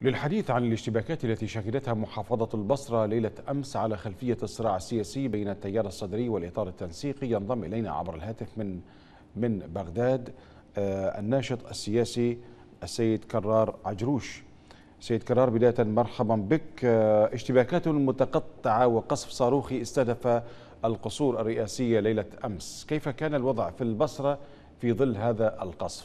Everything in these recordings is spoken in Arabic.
للحديث عن الاشتباكات التي شهدتها محافظة البصرة ليلة أمس على خلفية الصراع السياسي بين التيار الصدري والإطار التنسيقي، ينضم إلينا عبر الهاتف من بغداد الناشط السياسي السيد كرار عجروش. سيد كرار، بداية مرحبا بك. اشتباكات متقطعة وقصف صاروخي استهدف القصور الرئاسية ليلة أمس، كيف كان الوضع في البصرة في ظل هذا القصف؟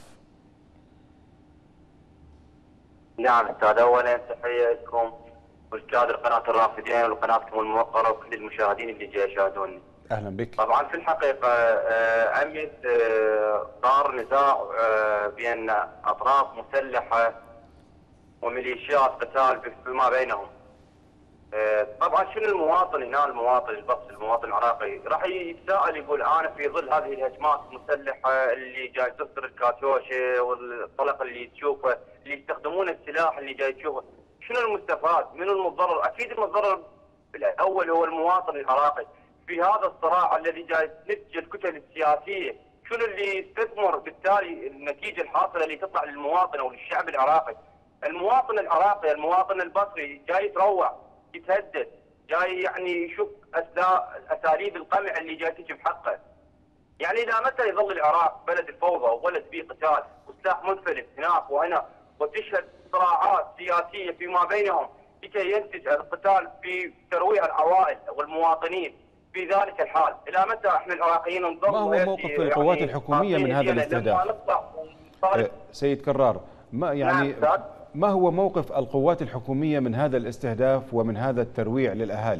نعم أستاذ، أولا تحية لكم وكادر قناة الرافدين وقناتكم الموقرة وكل المشاهدين اللي جاي يشاهدوني. أهلا بك. طبعا في الحقيقة أمس صار نزاع بين أطراف مسلحة وميليشيات قتال فيما بينهم. طبعا شنو المواطن هنا، المواطن البصري، المواطن العراقي راح يتساءل يقول انا في ظل هذه الهجمات المسلحه اللي جاي تكسر الكاتوشه والطلق اللي تشوفه، اللي يستخدمون السلاح اللي جاي تشوفه، شنو المستفاد؟ منو المتضرر؟ اكيد المتضرر الاول هو المواطن العراقي في هذا الصراع الذي جاي تنتج الكتل السياسيه. شنو اللي يستثمر بالتالي النتيجه الحاصله اللي تطلع للمواطن او للشعب العراقي؟ المواطن العراقي، المواطن البصري جاي يتروع، يتهدد، جاي يعني يشوف اساليب القمع اللي جاي تجي بحقه. يعني الى متى يظل العراق بلد الفوضى وبلد فيه قتال وسلاح منفلت هناك وهنا، وتشهد صراعات سياسيه فيما بينهم لكي ينتج القتال في ترويع العوائل والمواطنين في ذلك الحال؟ الى متى احنا العراقيين نظل؟ ما هو موقف القوات الحكوميه من هذا الاستهداف؟ سيد كرار، ما هو موقف القوات الحكومية من هذا الاستهداف ومن هذا الترويع للأهالي؟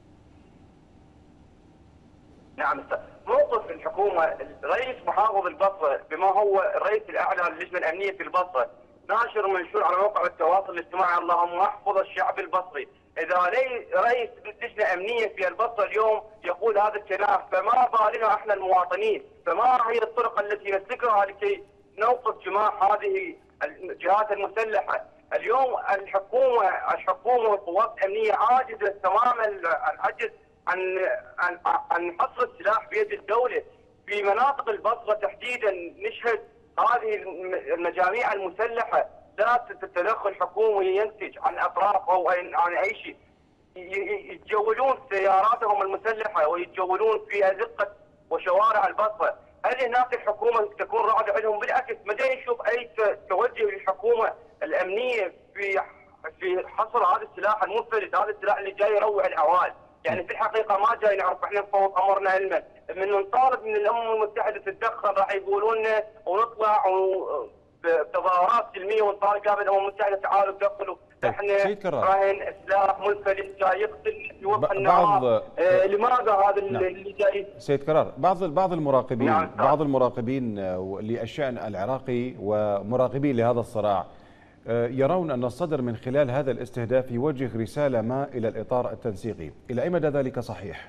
نعم، موقف الحكومة، رئيس محافظ البصرة بما هو الرئيس الأعلى للجنة الأمنية في البصرة ناشر منشور على موقع التواصل الاجتماعي اللهم احفظ الشعب البصري. إذا رئيس لجنة أمنية في البصرة اليوم يقول هذا الكلام، فما بالنا احنا المواطنين؟ فما هي الطرق التي نسلكها لكي نوقف جماح هذه الجهات المسلحه؟ اليوم الحكومه والقوات الامنيه عاجزه تمام العجز عن حصر السلاح بيد الدوله. في مناطق البصره تحديدا نشهد هذه المجاميع المسلحه لا تتدخل حكومي ينتج عن اطراف او عن اي شيء، يتجولون سياراتهم المسلحه ويتجولون في ازقه وشوارع البصره. هل هناك الحكومه تكون راعيه لهم؟ بالعكس، ما جاي نشوف اي توجه للحكومه الامنيه في حصر هذا السلاح المنفلت، هذا السلاح اللي جاي يروع العوائل. يعني في الحقيقه ما جاي نعرف احنا نفوض امرنا علما، من نطالب من الامم المتحده تتدخل راح يقولون لنا ونطلع بتظاهرات سلميه ونطالب قبل الامم المتحده تعالوا دخلوا. احنا راهن سلاح منفلت جاي يقتل في وضع النهار. لماذا هذا اللي جاي؟ سيد كرار، بعض المراقبين للشأن العراقي ومراقبين لهذا الصراع يرون أن الصدر من خلال هذا الاستهداف يوجه رسالة ما إلى الإطار التنسيقي، إلى أي مدى ذلك صحيح؟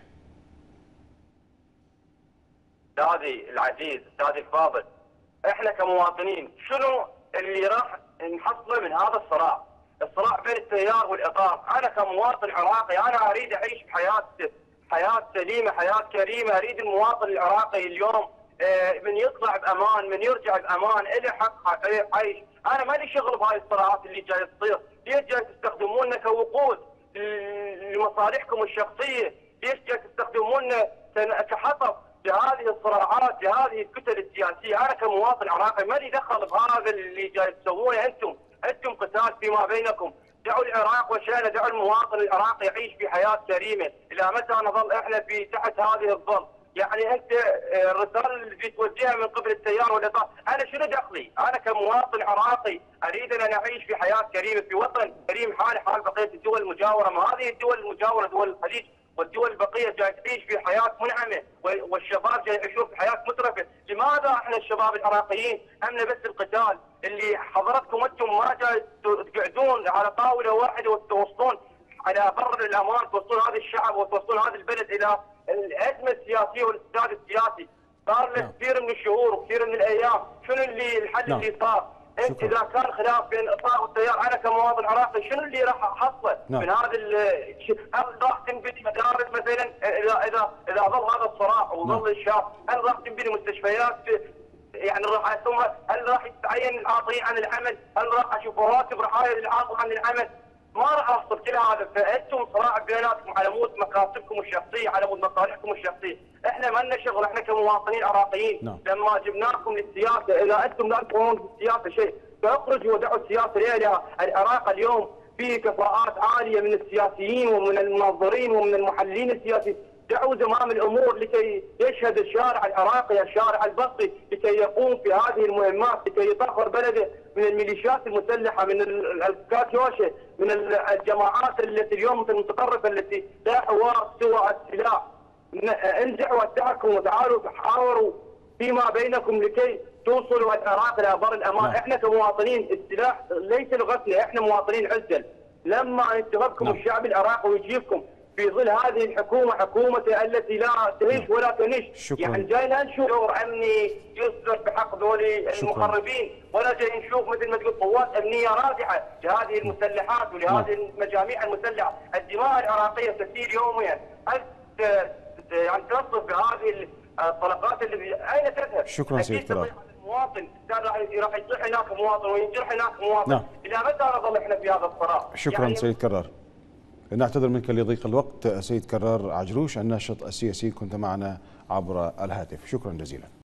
أستاذي العزيز، أستاذي الفاضل، احنا كمواطنين شنو اللي راح نحصله من هذا الصراع؟ الصراع بين التيار والإطار. أنا كمواطن عراقي أنا أريد أعيش حياة سليمة، حياة كريمة. أريد المواطن العراقي اليوم من يطلع بأمان، من يرجع بأمان، إلى حق عيش. أنا ما لي شغل بهاي الصراعات اللي جاي تصير. ليش جاي تستخدموننا كوقود لمصالحكم الشخصية؟ ليش جاي تستخدموننا كحطب لهذه الصراعات، لهذه الكتل السياسية؟ أنا كمواطن عراقي ما لي دخل بهذا اللي جاي تسوونه أنتم قتال فيما بينكم. دعوا العراق وشأنه، دعوا المواطن العراقي يعيش في حياة كريمة. إلى متى نظل احنا في تحت هذه الظل؟ يعني انت الرساله اللي توجهها من قبل التيار والاطار، انا شنو دخلي؟ انا كمواطن عراقي اريد ان اعيش في حياه كريمه في وطن كريم حالي حال بقيه الدول المجاوره. ما هذه الدول المجاوره دول الخليج والدول البقيه جاي تعيش في حياه منعمه والشباب جاي يعيشون في حياه مترفه. لماذا احنا الشباب العراقيين همنا بس القتال؟ اللي حضرتكم انتم ما جاي تقعدون على طاوله واحده وتوصلون على بر الامان، توصلون هذا الشعب وتوصلون هذا البلد الى الازمه السياسيه والافساد السياسي. صار له كثير من الشهور وكثير من الايام. شنو الحل اللي صار؟ انت اذا كان خلاف بين الاطار والتيار، انا كمواطن عراقي شنو اللي راح احصله من هذا الشيء؟ هل راح تنبني مدارس مثلا اذا ظل هذا الصراع وظل الشاب؟ هل راح تنبني مستشفيات يعني راح ثم هل راح يتعين العاطلين عن العمل؟ هل راح اشوف رواتب رعايا للعاطل عن العمل؟ ما راح افصل كل هذا. فانتم صراع بيناتكم على مود مكاسبكم الشخصيه، على مود مصالحكم الشخصيه. احنا ما لنا شغل، احنا كمواطنين عراقيين لما جبناكم للسياسه، اذا انتم لا تقومون بالسياسه شيء فاخرجوا ودعوا السياسه ليلها. العراق اليوم فيه كفاءات عاليه من السياسيين ومن المنظرين ومن المحللين السياسيين. دعوا زمام الامور لكي يشهد الشارع العراقي، الشارع البصري، لكي يقوم في هذه المهمات، لكي يطهر بلده من الميليشيات المسلحه، من الكاتيوشه، من الجماعات التي اليوم المتطرفه التي لا حوار سوى السلاح. انزعوا التحكم وتعالوا تحاوروا فيما بينكم لكي توصلوا العراق الى بر الامان. احنا كمواطنين السلاح ليس لغتنا، احنا مواطنين عزل. لما ينتخبكم الشعب العراقي ويجيبكم في ظل هذه الحكومه، حكومته التي لا تعيش ولا تنش، يعني جاي لا نشوف دور امني يصدر بحق ذولي المخربين، ولا جاي نشوف مثل ما تقول قوات امنيه رادعه لهذه المسلحات ولهذه المجاميع المسلحه. الدماء العراقيه تسيل يوميا. هل يعني تصف بهذه الطلقات اللي اين تذهب؟ شكرا سيد كرار. المواطن راح يصيح هناك مواطن وينجرح هناك مواطن. الى متى نظل احنا في هذا الصراع؟ شكرا يعني سيد كرار. نعتذر منك لضيق الوقت. سيد كرار عجروش الناشط السياسي كنت معنا عبر الهاتف، شكرا جزيلا.